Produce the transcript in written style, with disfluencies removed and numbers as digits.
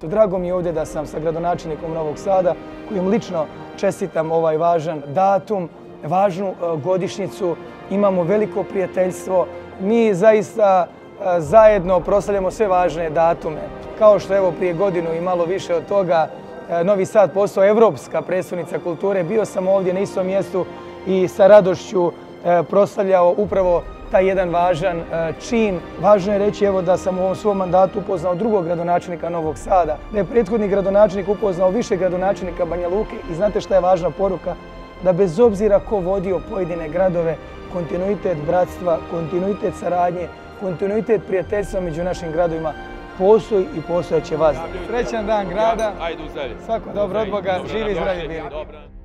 Drago mi je ovdje da sam sa gradonačelnikom Novog Sada, kojim lično čestitam ovaj važan datum, važnu godišnjicu, imamo veliko prijateljstvo. Mi zaista zajedno proslavljamo sve važne datume. Kao što evo prije godinu i malo više od toga Novi Sad postao evropska predstavnica kulture. Bio sam ovdje na istom mjestu i sa radošću proslavljao upravo taj jedan važan čin. Važno je reći evo da sam u ovom svom mandatu upoznao drugog gradonačelnika Novog Sada, da je prethodni gradonačelnik upoznao više gradonačelnika Banja Luke i znate šta je važna poruka? Da bez obzira ko vodio pojedine gradove, kontinuitet bratstva, kontinuitet saradnje, kontinuitet prijateljstva među našim gradovima postoji i postojeće vas. Srećan dan grada, svako dobro od Boga, živi i zdravi bili.